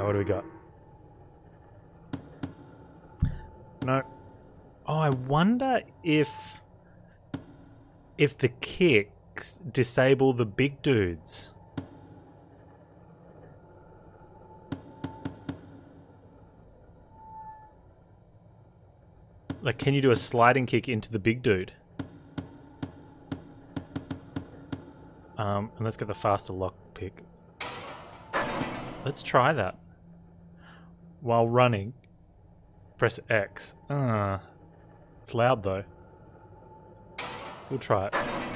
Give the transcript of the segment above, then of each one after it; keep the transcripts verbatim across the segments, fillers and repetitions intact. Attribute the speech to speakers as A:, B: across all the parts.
A: what do we got? No. Oh, I wonder if if the kicks disable the big dudes. Like, can you do a sliding kick into the big dude? Um, and let's get the faster lock pick. Let's try that. While running, press X. Ah, it's loud though. We'll try it.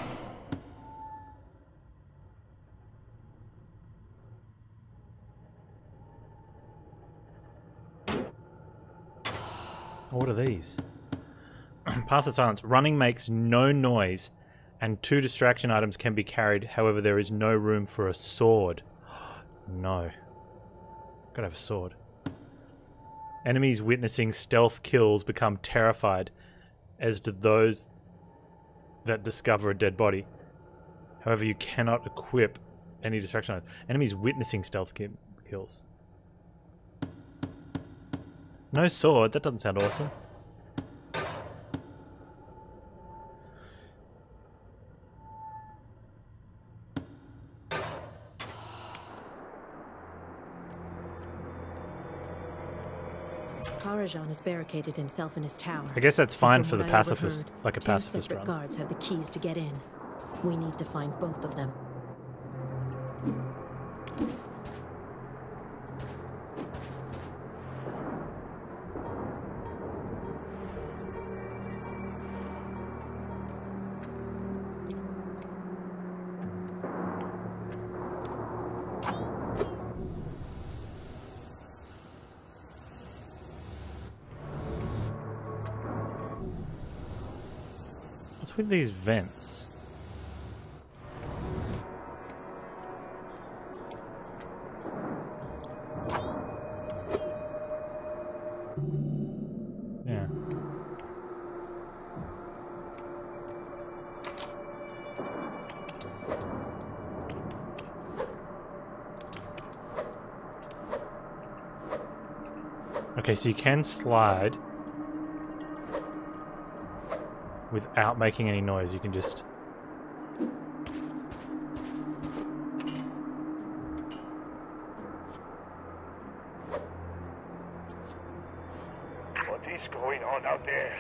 A: What are these? Path of Silence. Running makes no noise, and two distraction items can be carried. However, there is no room for a sword. No. Gotta have a sword. Enemies witnessing stealth kills become terrified, as do those that discover a dead body. However, you cannot equip any distraction items. Enemies witnessing stealth ki kills. No sword? That doesn't sound awesome.
B: Karajan has barricaded himself in his tower.
A: I guess that's fine for the
B: I
A: pacifist,
B: overheard,
A: like a
B: two
A: pacifist
B: separate
A: run.
B: guards have the keys to get in. We need to find both of them.
A: What's with these vents? Yeah. Okay, so you can slide without making any noise. You can just...
C: What is going on out there?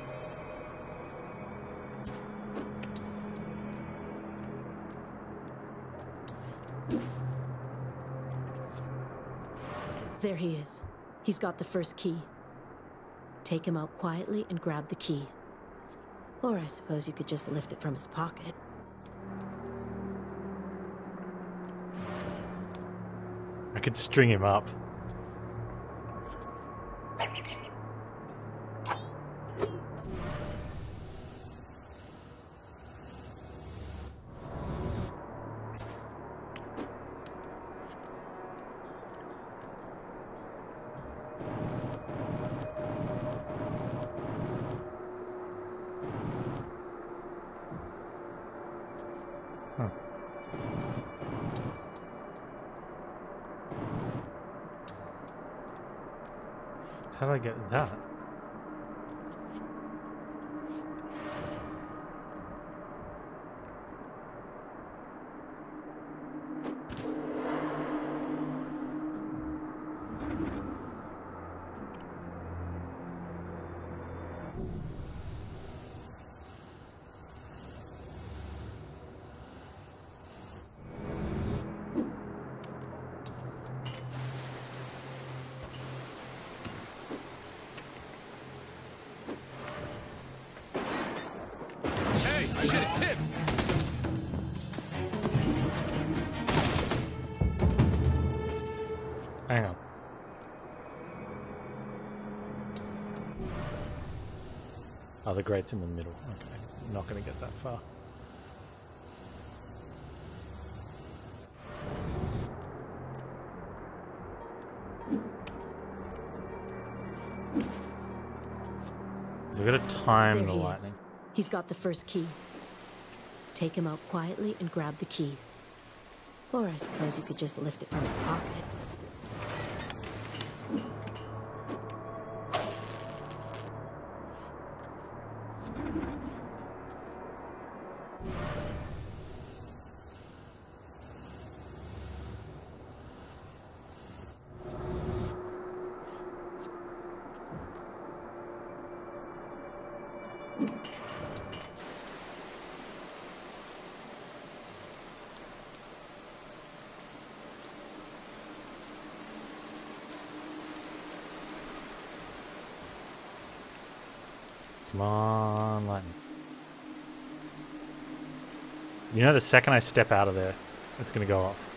B: There he is. He's got the first key. Take him out quietly and grab the key. Or I suppose you could just lift it from his pocket.
A: I could string him up. Huh. How do I get that?
D: Hey, I should have tipped.
A: Hang on. Oh, the grate's in the middle. Okay, I'm not going to get that far. So we've got to time
B: There
A: the
B: he
A: lightning.
B: is. He's got the first key. Take him out quietly and grab the key. Or I suppose you could just lift it from his pocket.
A: Come on, lightning. You know, the second I step out of there, it's going to go off.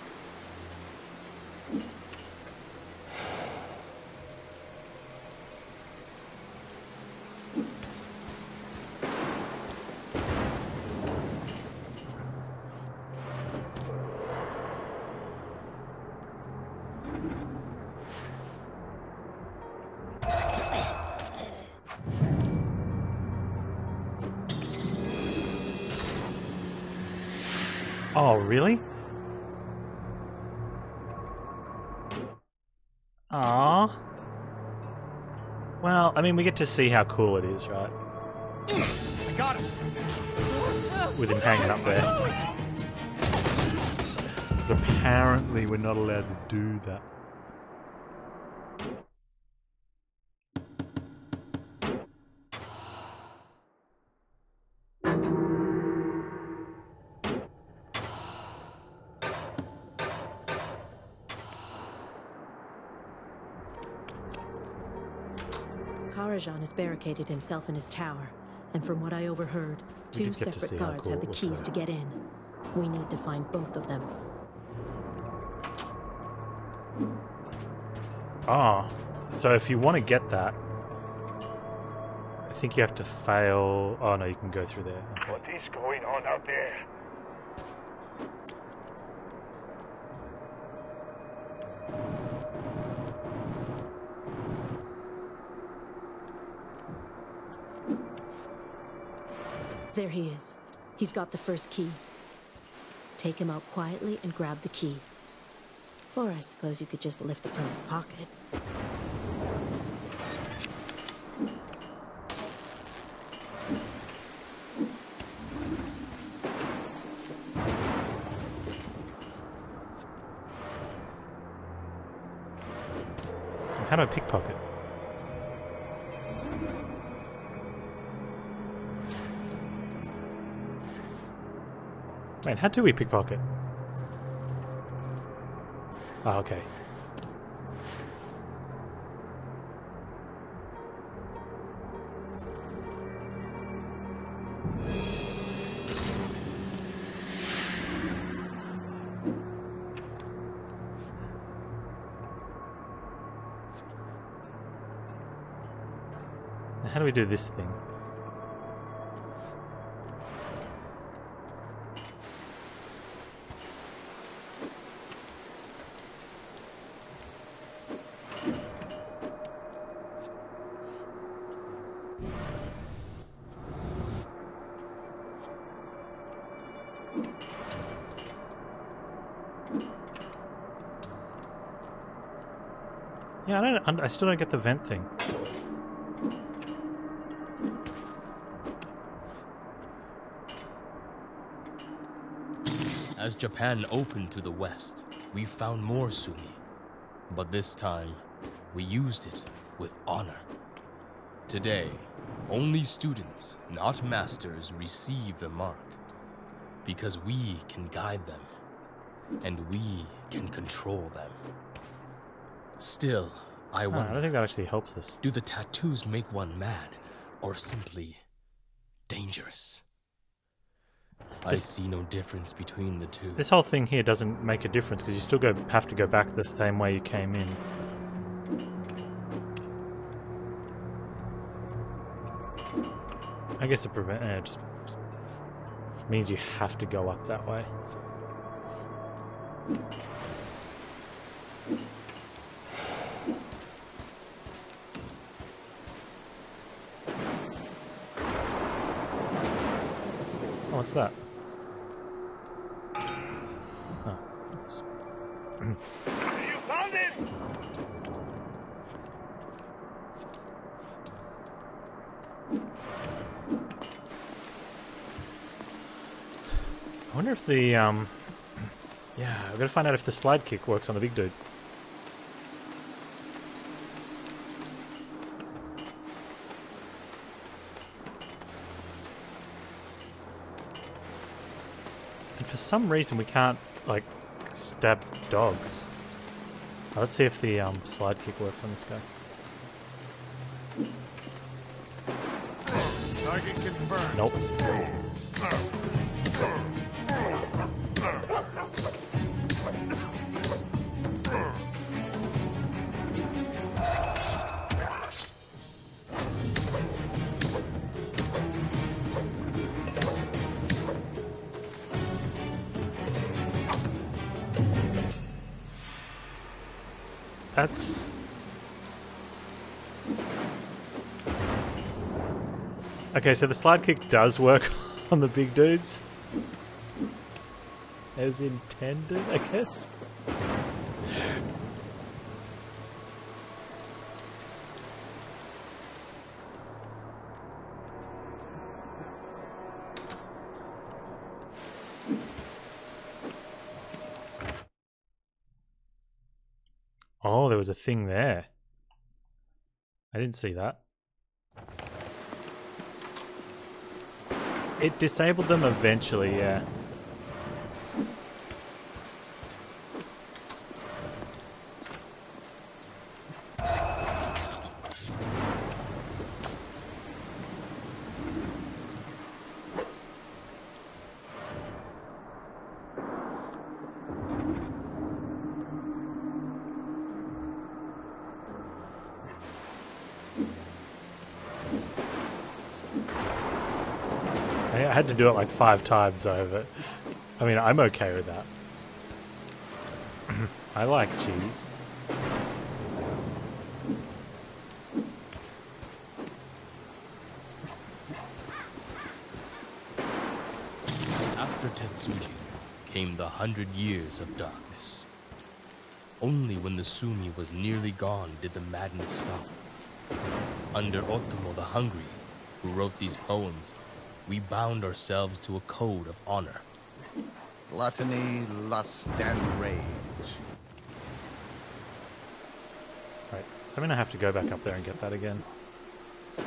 A: Oh, really? Aww. Well, I mean, we get to see how cool it is, right?
D: I got him.
A: With him hanging up there. But apparently we're not allowed to do that.
B: Karajan has barricaded himself in his tower, and from what I overheard,
A: We
B: two
A: did get to see
B: separate
A: how
B: guards
A: cool
B: have
A: it
B: the
A: was
B: keys
A: there.
B: to get in. We need to find both of them.
A: Ah, so if you want to get that, I think you have to fail. Oh no, you can go through there. Okay.
C: What is going on out there?
B: There he is. He's got the first key. Take him out quietly and grab the key. Or I suppose you could just lift it from his pocket.
A: How do I pickpocket? Wait, how do we pickpocket? Oh, okay. Now how do we do this thing? Yeah, I don't. I still don't get the vent thing.
D: As Japan opened to the west, we found more Sumi. But this time, we used it with honor. Today, only students, not masters, receive the mark. Because we can guide them, and we can control them. Still, I
A: Oh, I
D: wonder,
A: don't think that actually helps us.
D: do the tattoos make one mad, or simply dangerous? I
A: This-
D: see no difference between the two.
A: This whole thing here doesn't make a difference because you still go have to go back the same way you came in. I guess it prevent. Eh, it just means you have to go up that way. Oh, what's that? Oh, it's
C: You found it!
A: I wonder if the um yeah, I've got to find out if the slide kick works on the big dude. And for some reason we can't like stab dogs. Oh, let's see if the um slide kick works on this guy.
C: Target confirmed.
A: Nope. That's... Okay, so the slide kick does work on the big dudes. As intended, I guess. Oh, there was a thing there. I didn't see that. It disabled them eventually, yeah. I had to do it like five times though, but I mean, I'm okay with that. I like cheese.
D: After Tetsuji came the hundred years of darkness. Only when the Sumi was nearly gone did the madness stop. Under Otomo the Hungry, who wrote these poems, we bound ourselves to a code of honor.
E: Gluttony, lust, and rage.
A: Right, so I'm gonna have to go back up there and get that again. Oh,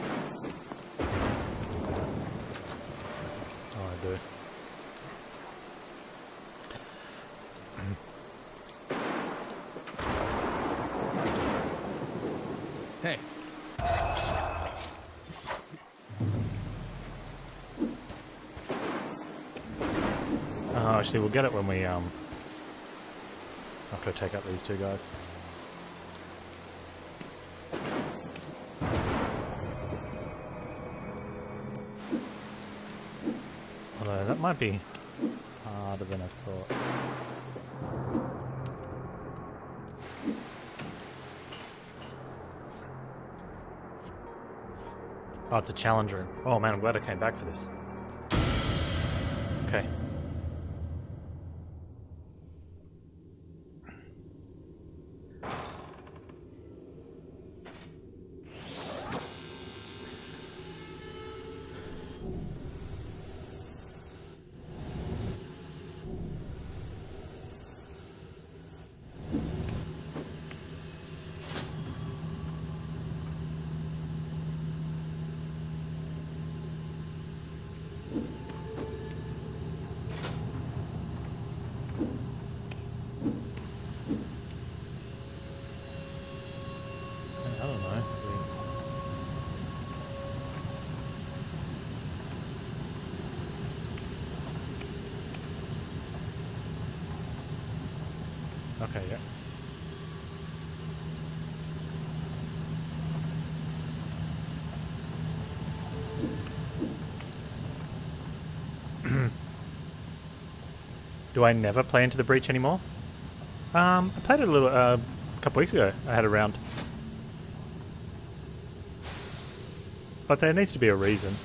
A: I do.
E: Hey.
A: Oh, actually, we'll get it when we, um... I'll go take out these two guys. Although, that might be harder than I thought. Oh, it's a challenge room. Oh man, I'm glad I came back for this. Okay. I don't know. Okay, yeah. Do I never play Into the Breach anymore? Um, I played it a little, uh, a couple weeks ago. I had a round. But there needs to be a reason.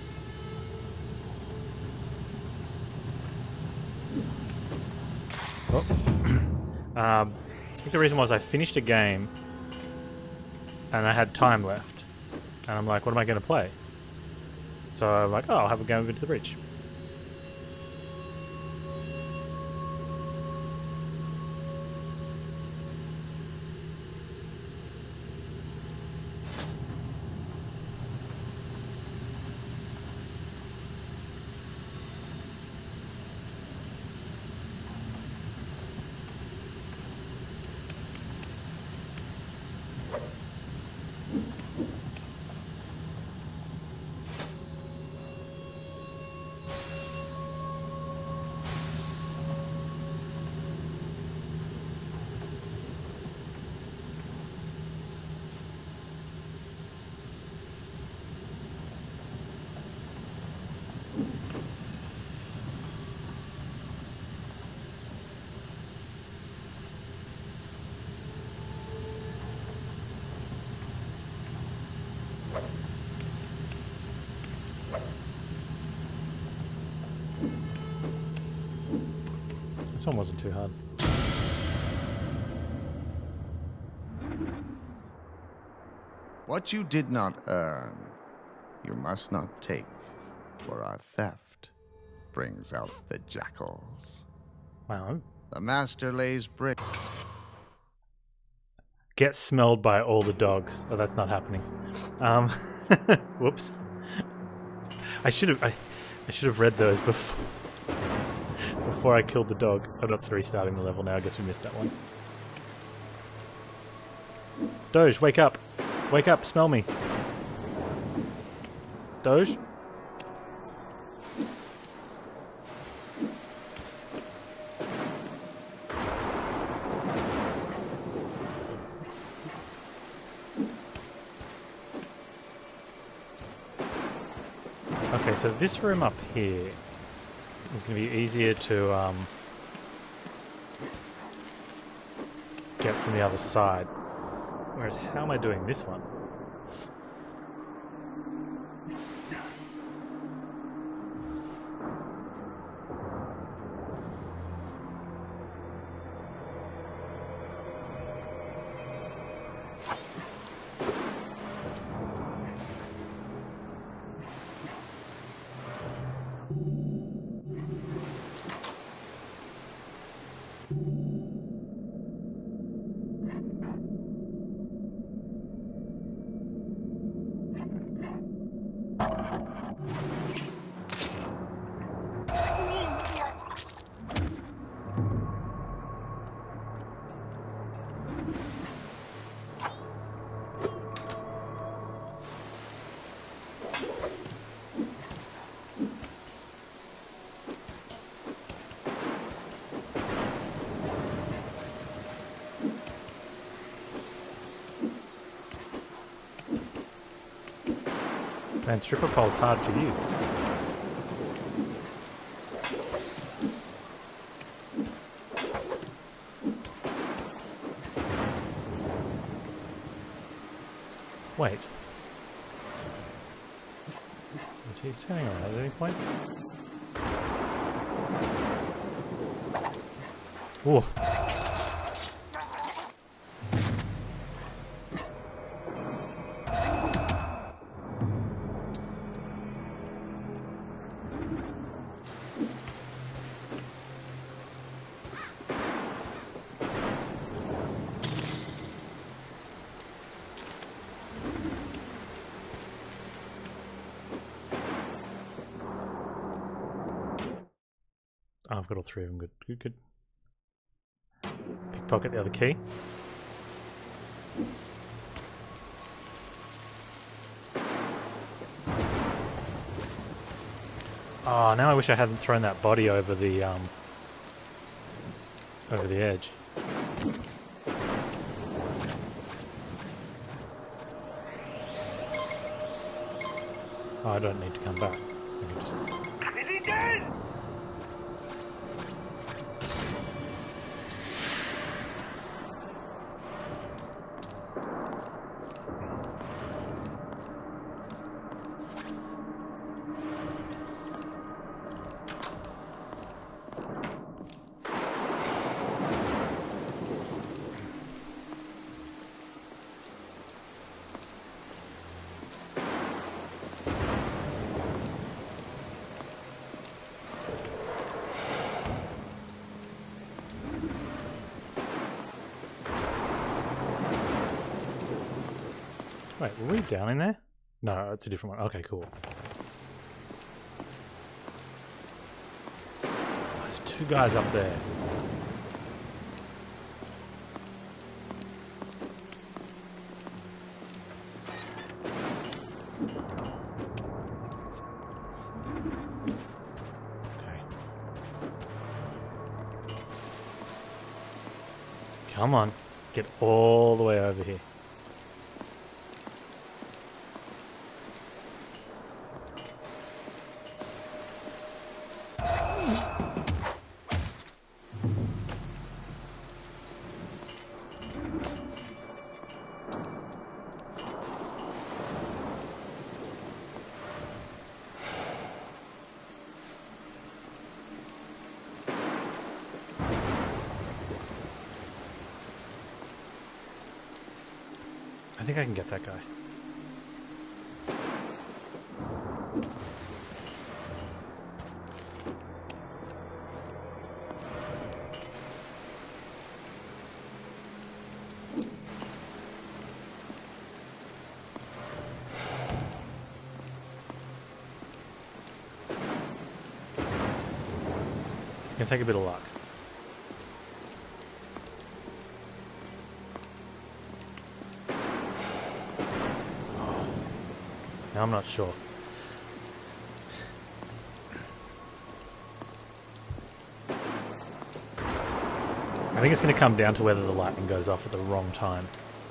A: Oh. um, I think the reason was I finished a game and I had time left. And I'm like, what am I going to play? So I'm like, oh, I'll have a game of Into the Breach. This one wasn't too hard.
E: What you did not earn, you must not take, for our theft brings out the jackals.
A: Wow.
E: The master lays brick.
A: Get smelled by all the dogs. Oh, that's not happening. Um, whoops. I should have. I, I should have read those before. Before I killed the dog. I'm not restarting the level now. I guess we missed that one. Doge, wake up! Wake up! Smell me. Doge. Okay, so this room up here is going to be easier to um, get from the other side. Whereas, how am I doing this one? Man, stripper pole's hard to use. Wait. Is he turning around at any point? Ooh. Oh, I've got all three of them. Good, good, good. Pickpocket the other key. Oh, now I wish I hadn't thrown that body over the um over the edge. Oh, I don't need to come back. I can just...
C: Is he dead?
A: Wait, were we down in there? No, it's a different one. Okay, cool. There's two guys up there. Okay. Come on, get all the way over here. I think I can get that guy. It's gonna take a bit of luck. I'm not sure. I think it's going to come down to whether the lightning goes off at the wrong time.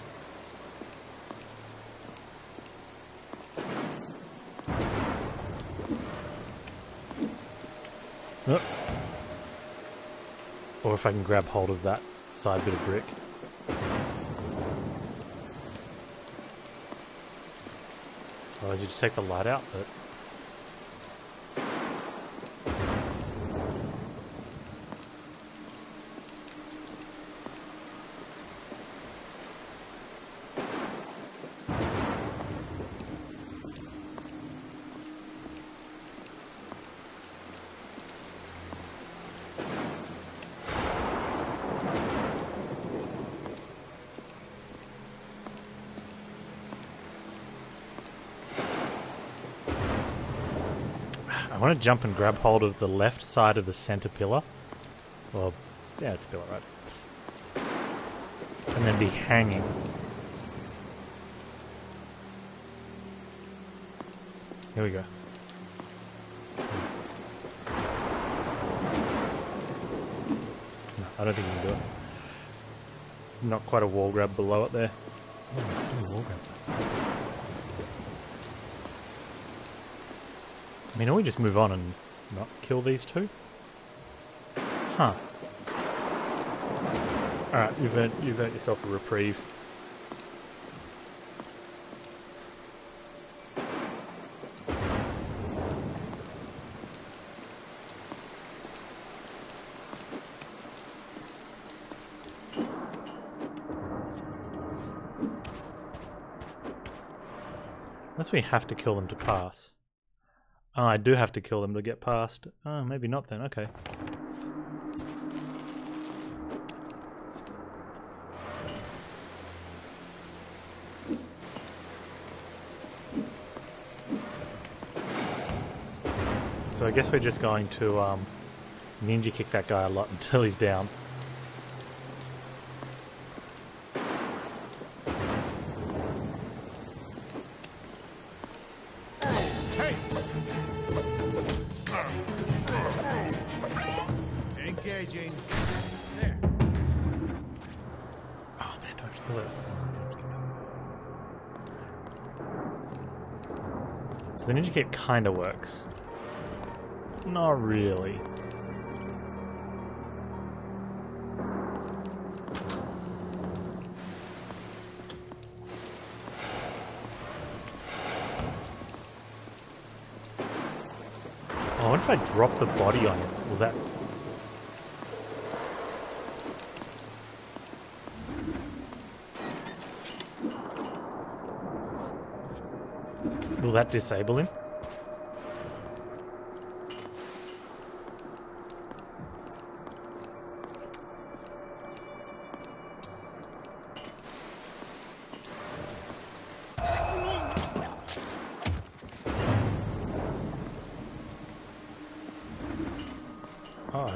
A: Oh. Or if I can grab hold of that side bit of brick. Otherwise you just take the light out, but... I want to jump and grab hold of the left side of the center pillar. Well, yeah, it's a pillar, right? And then be hanging. Here we go. No, I don't think you can do it. Not quite a wall grab below it there. Oh, wall grab. I mean, or we just move on and not kill these two? Huh. Alright, you've earned, you've earned yourself a reprieve. Unless we have to kill them to pass. Oh, I do have to kill them to get past. Oh, maybe not then. Okay. So I guess we're just going to um, ninja kick that guy a lot until he's down.
C: Engaging. There.
A: Oh man, don't kill it. So the ninja kick kind of works. Not really. Oh, what if I drop the body on him? Will that... Will that disable him? Oh.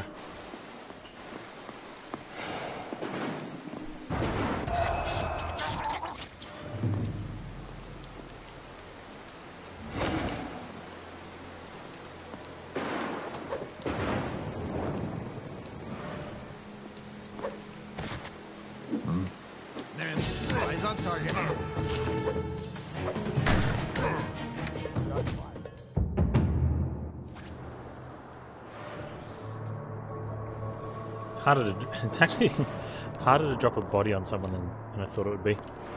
C: Then, eyes on target.
A: Harder to, it's actually harder to drop a body on someone than, than I thought it would be.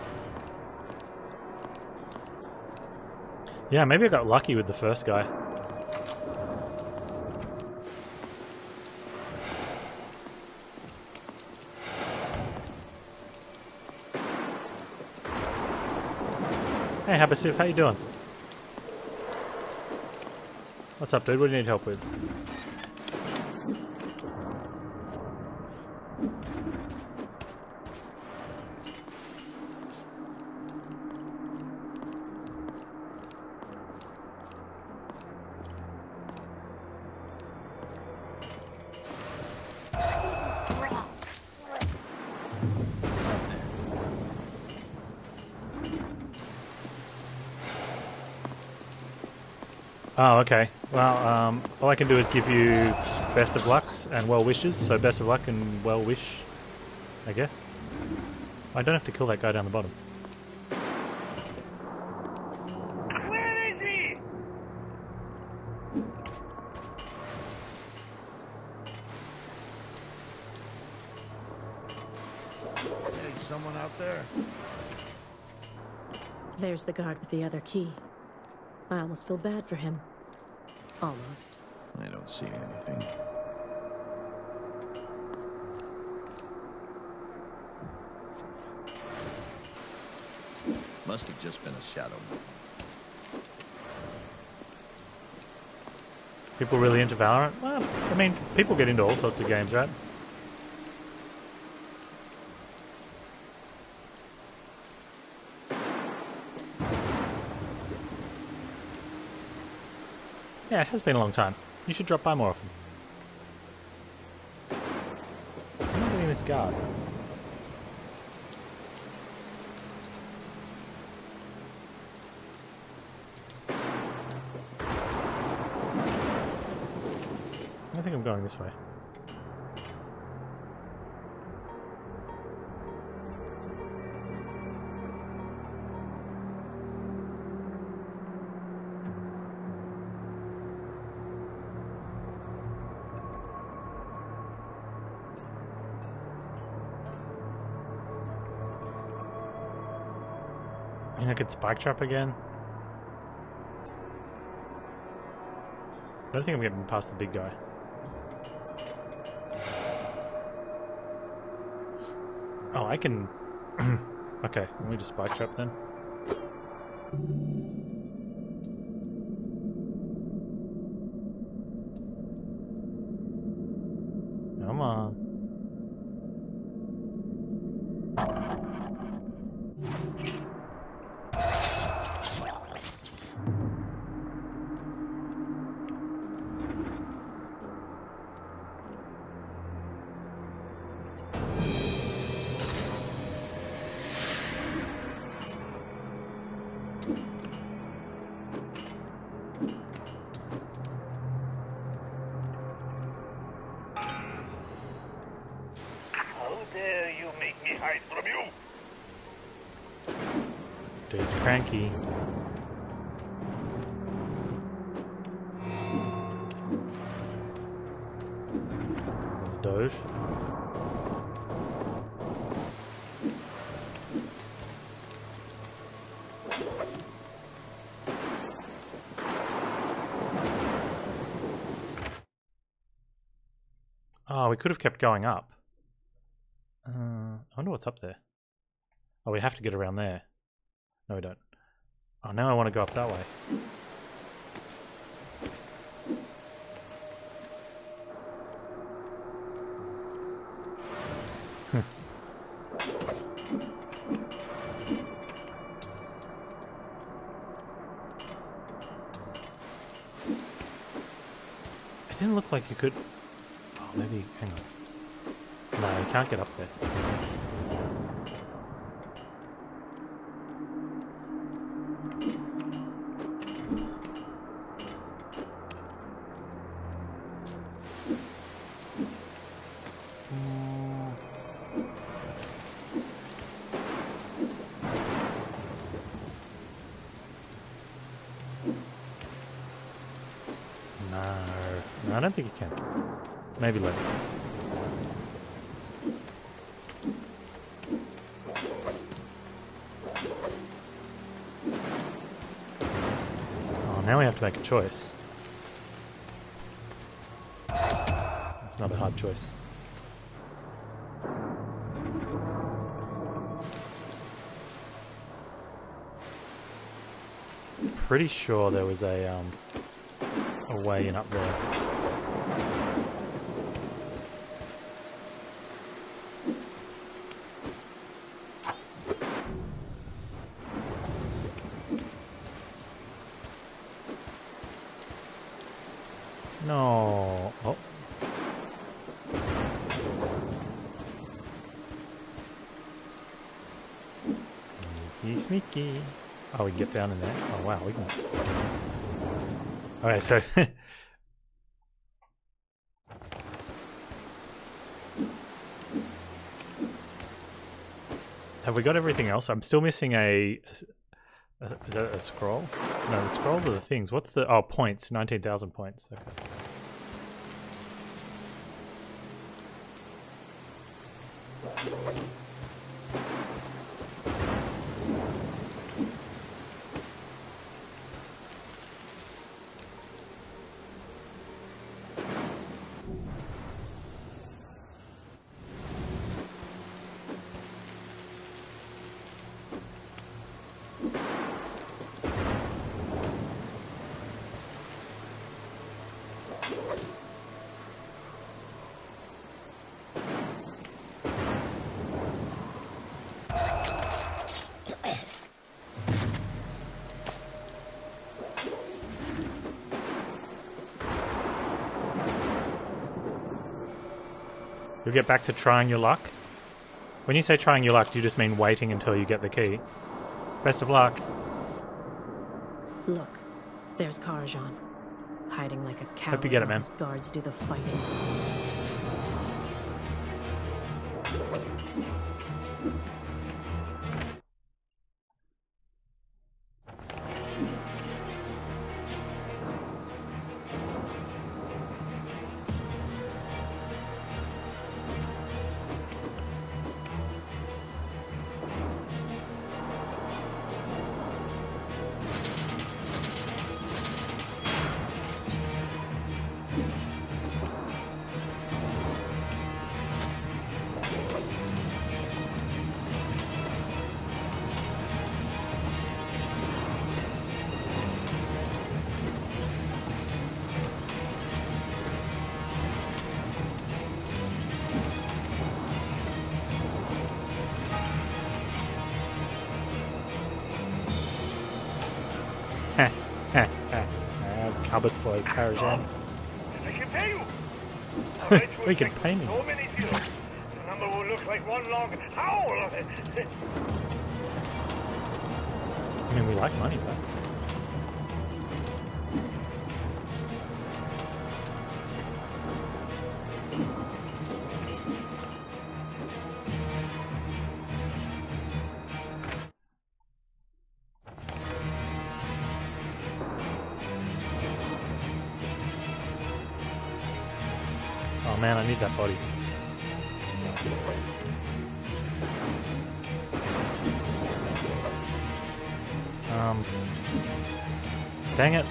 A: Yeah, maybe I got lucky with the first guy. Hey Habasif, how you doing? What's up, dude? What do you need help with? Oh, okay. Well, um, all I can do is give you best of lucks and well wishes. So best of luck and well wish, I guess. I don't have to kill that guy down the bottom.
C: Where is he? Hey, someone out there?
B: There's the guard with the other key. I almost feel bad for him. Almost.
E: I don't see anything. Must have just been a shadow.
A: People really into Valorant? Well, I mean, people get into all sorts of games, right? Yeah, it has been a long time. You should drop by more often. I'm not getting this guard. I think I'm going this way. I mean, I could spike trap again. I don't think I'm getting past the big guy. Oh, I can... Okay, let me just spike trap then. Come on. Dude's cranky. There's a Doge. Oh, we could have kept going up. Uh, I wonder what's up there. Oh, we have to get around there. No, we don't. Oh, now I want to go up that way. It didn't look like you could... Oh, maybe... Hang on. No, you can't get up there. I don't think you can. Maybe later. Oh, now we have to make a choice. It's not a hard choice. pretty sure there was a um a way in up there. No. Oh. Sneaky, sneaky. Oh, we can get down in there. Oh, wow, we can. Okay, so. Have we got everything else? I'm still missing a. a is that a scroll? No, the scrolls are the things. What's the. Oh, points. nineteen thousand points. Okay. You'll get back to trying your luck? When you say trying your luck, do you just mean waiting until you get the key? Best of luck.
B: Look, there's Karajan, hiding like a coward
A: Hope you get it,
B: while
A: man.
B: his guards do the fighting.
A: Cupboard for Karajan.
C: I can pay you.
A: We can pay me.
C: So many zeros. The number will look like one long howl of it.
A: I mean, we like money, though. Oh man, I need that body. Um, dang it.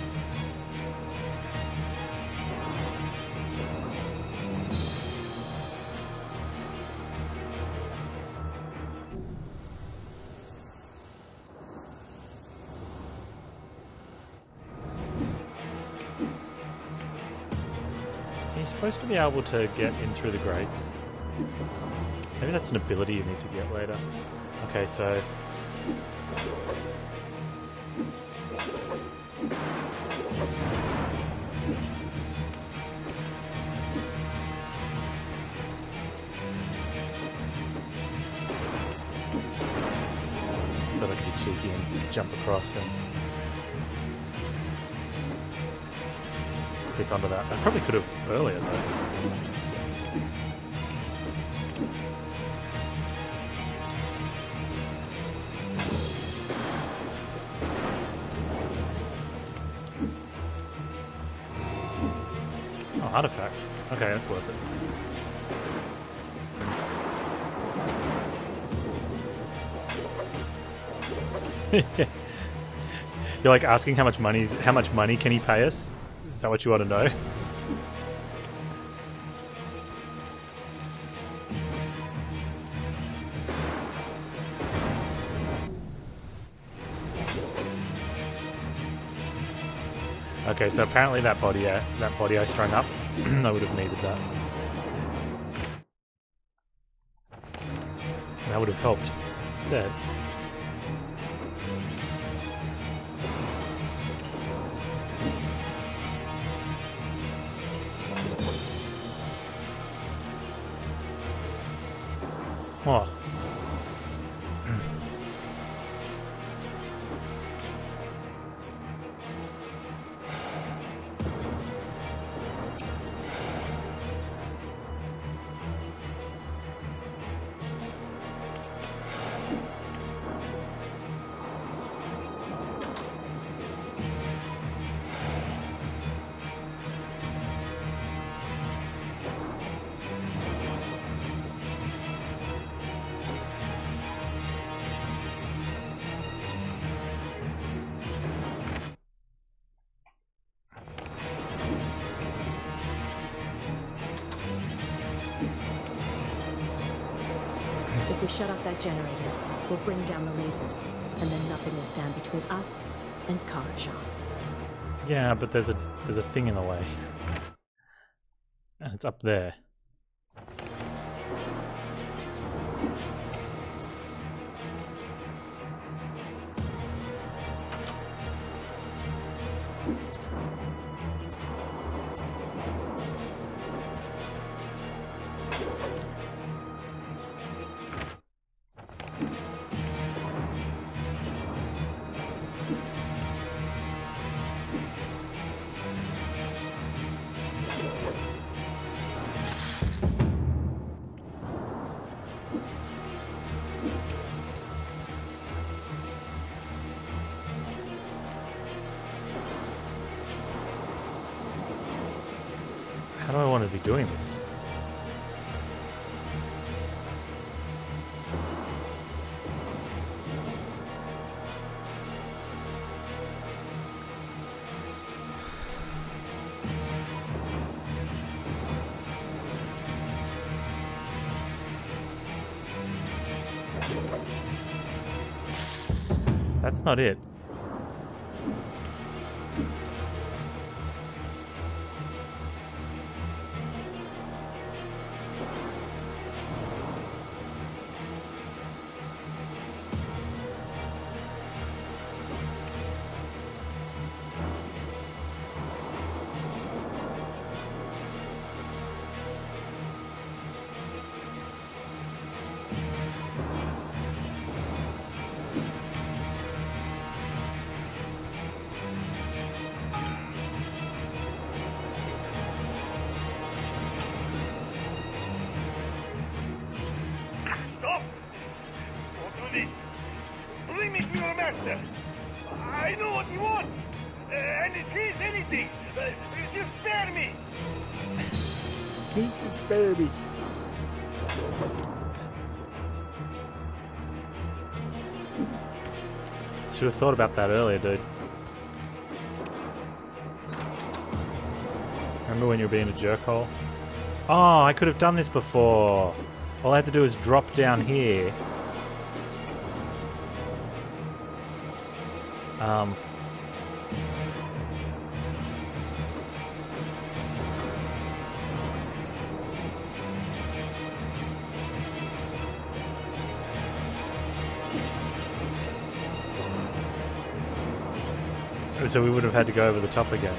A: You're supposed to be able to get in through the grates. Maybe that's an ability you need to get later. Okay, so... thought I could be cheeky and jump across and click onto that. I probably could have earlier though. Oh, artifact. Okay, that's worth it. You're like asking how much money's how much money can he pay us? Is that what you want to know? Okay, so apparently that body, uh, that body I strung up, I would have needed that. That would have helped instead. Oh.
B: If we shut off that generator, we'll bring down the lasers, and then nothing will stand between us and Karajan.
A: Yeah, but there's a there's a thing in the way. And it's up there. How do I want to be doing this? That's not it.
C: Stop! Don't do this! Bring me to your master! I know what you want! Uh, and it is anything! Uh, just spare me!
A: Please spare me. Should have thought about that earlier, dude. Remember when you were being a jerkhole? Oh, I could have done this before. All I had to do is drop down here. Um. So we would have had to go over the top again.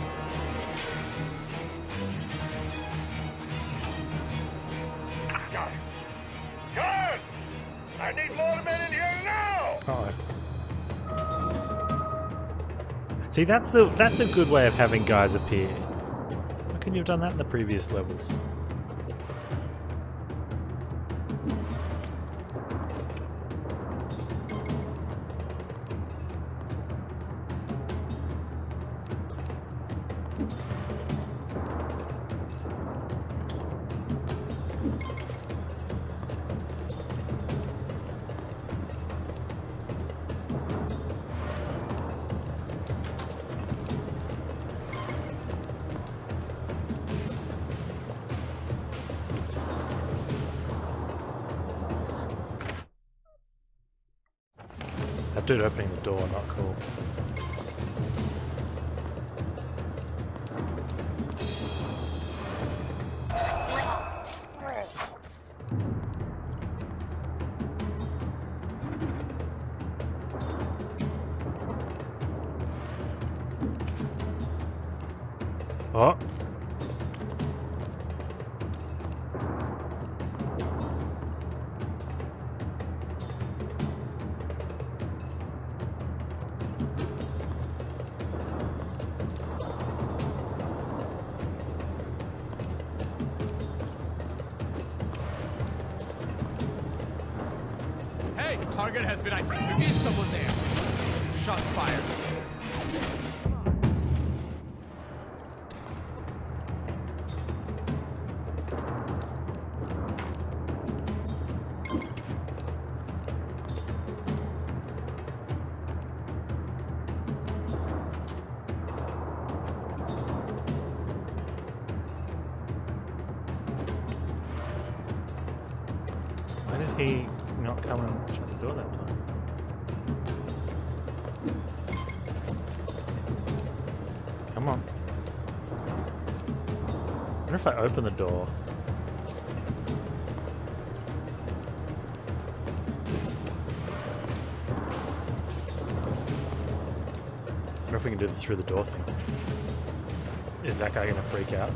C: Guard! Guard! I need more men in here now!
A: Oh. See, that's the that's a good way of having guys appear. Why couldn't you have done that in the previous levels? That dude opening the door, not cool. Oh.
D: Hey, target has been identified. There is someone there. Shots fired.
A: Why did he not come and shut the door that time? Come on. I wonder if I open the door. I wonder if we can do the through the door thing. Is that guy gonna freak out?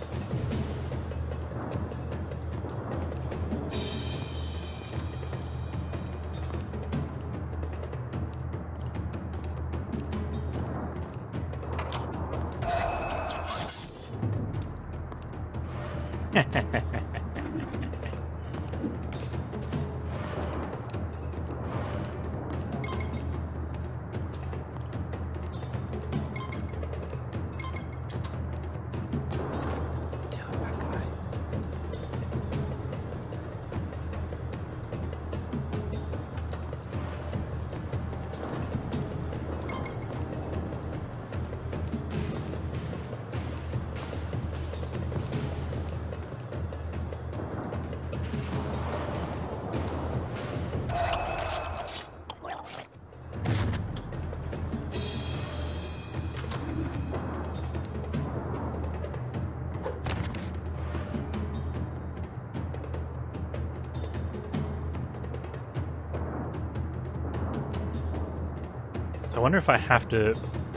A: I wonder if I have to...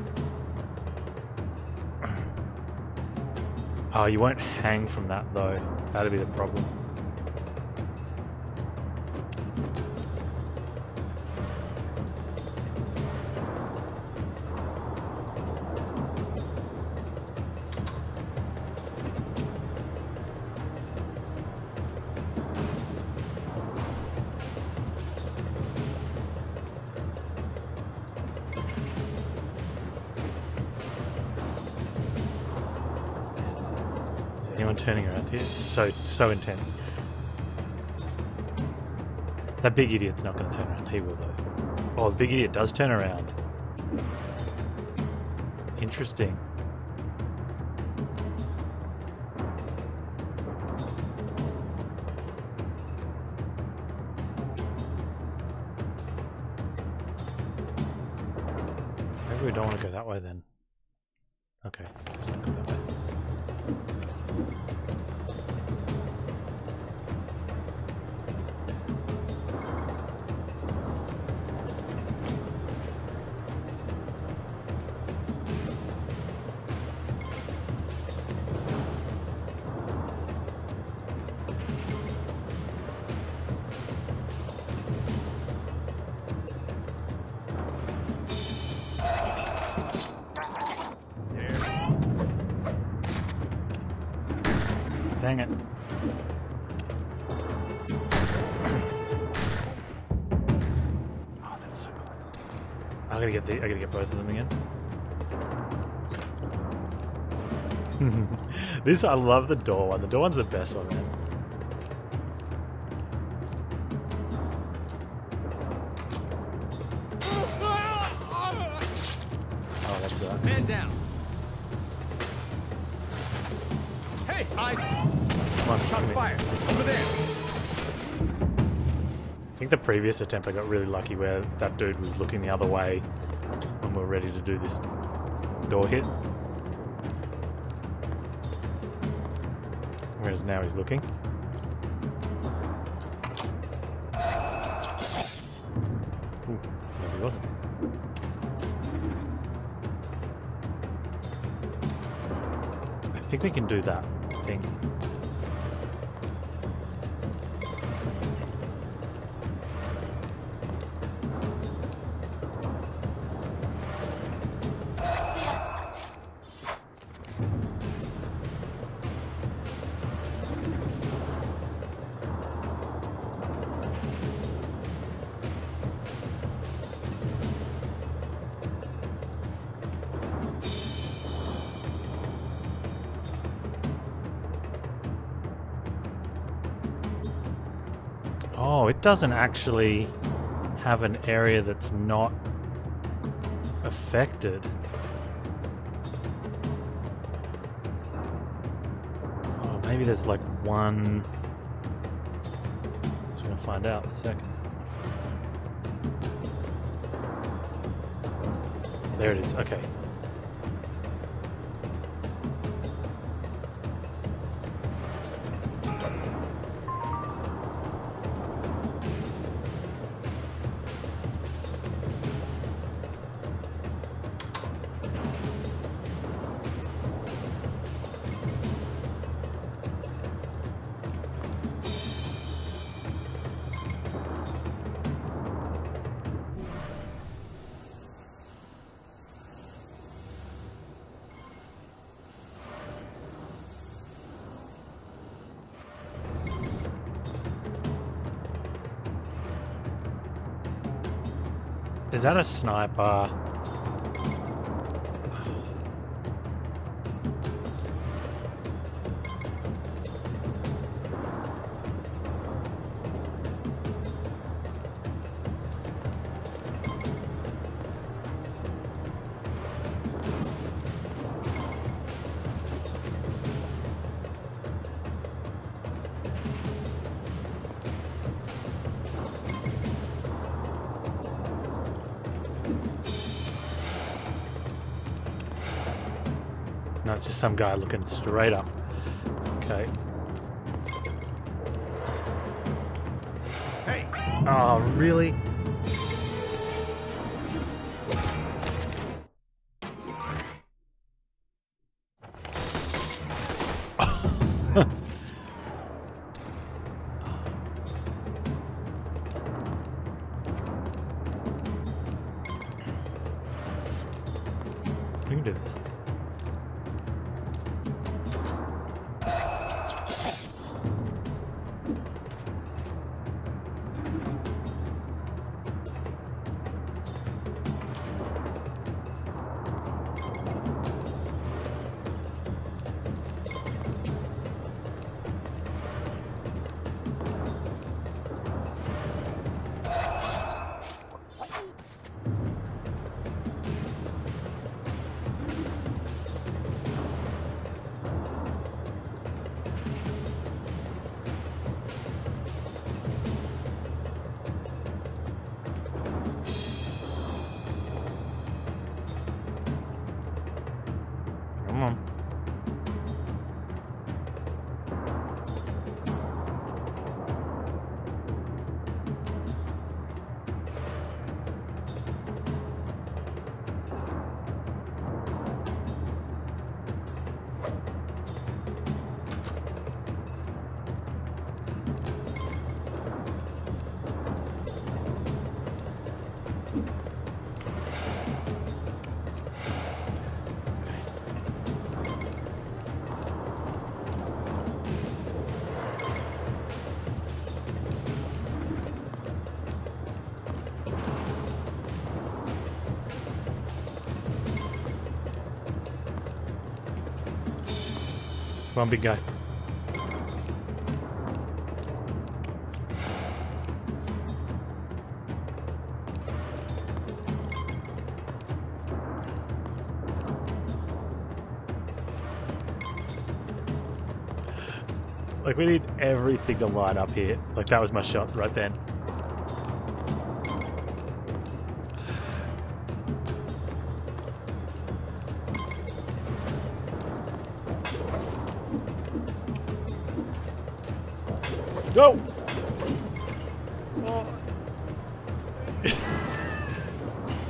A: Oh, you won't hang from that though. That'd be the problem. Anyone turning around here? It's so, so intense. That big idiot's not going to turn around. He will though. Oh, the big idiot does turn around. Interesting. Maybe we don't want to go that way then. Okay, let's just not go that way. Dang it. Oh, that's so close. I gotta get the I gotta get both of them again. This I love the door one. The door one's the best one, man. Oh, that sucks.
D: Man down. Hey, I.
A: Come on,
D: Shot
A: come here.
D: fired. Over there.
A: I think the previous attempt I got really lucky where that dude was looking the other way when we were ready to do this door hit. Whereas now he's looking. Ooh, no, he wasn't. think we can do that thing. Oh, it doesn't actually have an area that's not affected. Oh, maybe there's like one... Just gonna find out in a second. There it is, okay. Is that a sniper? No, it's just some guy looking straight up. Okay.
E: Hey!
A: Oh, really? We can do this. Come on. Come on, big guy. Like, we need everything to line up here. Like, that was my shot right then. Go! Oh.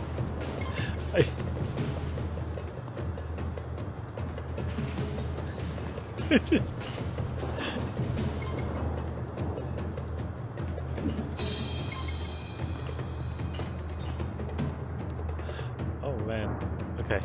A: I... Just... Oh man. Okay.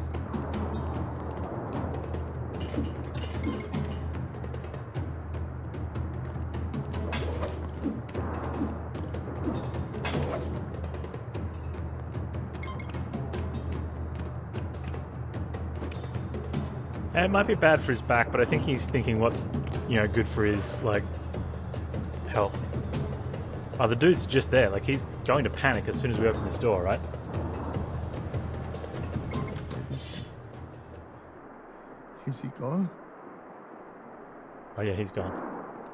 A: It might be bad for his back, but I think he's thinking what's, you know, good for his, like, health. Oh, the dude's just there. Like, he's going to panic as soon as we open this door, right?
E: Is he gone?
A: Oh yeah, he's gone.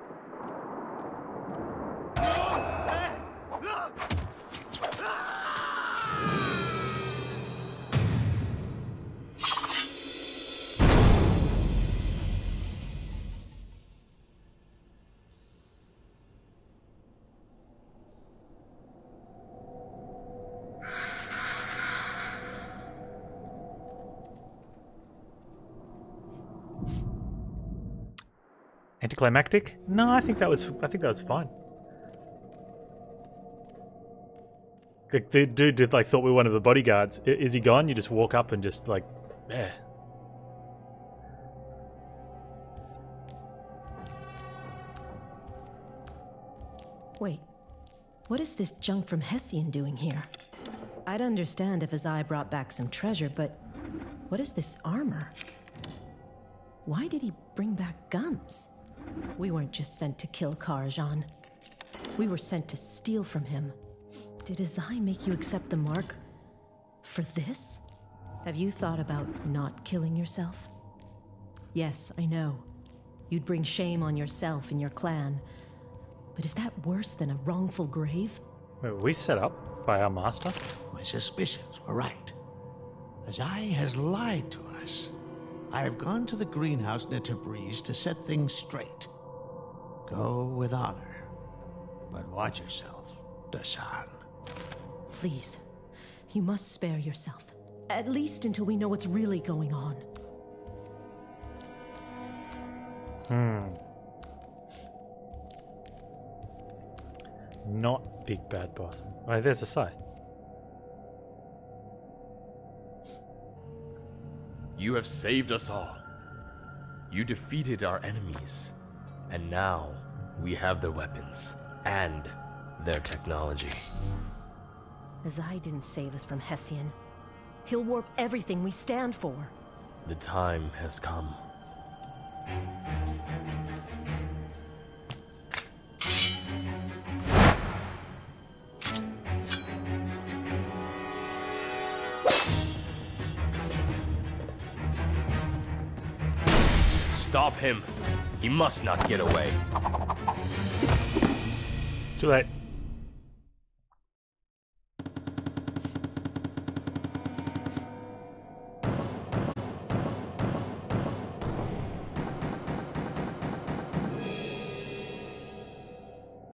A: Anticlimactic? No, I think that was I think that was fine. The, the dude did like thought we were one of the bodyguards. I, is he gone? You just walk up and just like, yeah.
B: Wait, what is this junk from Hessian doing here? I'd understand if Azai brought back some treasure, but what is this armor? Why did he bring back guns? We weren't just sent to kill Karajan. We were sent to steal from him. Did Azai make you accept the mark for this? Have you thought about not killing yourself? Yes, I know. You'd bring shame on yourself and your clan. But is that worse than a wrongful grave?
A: Wait, were we set up by our master?
F: My suspicions were right. Azai has lied to us. I have gone to the greenhouse near Tabriz to set things straight. Go with honor. But watch yourself, Dasan.
B: Please, you must spare yourself. At least until we know what's really going on.
A: Hmm. Not big bad boss. Oh, there's a sign.
D: You have saved us all. You defeated our enemies. And now we have their weapons and their technology.
B: Azai didn't save us from Hessian. He'll warp everything we stand for.
D: The time has come. Stop him. He must not get away.
A: Too late.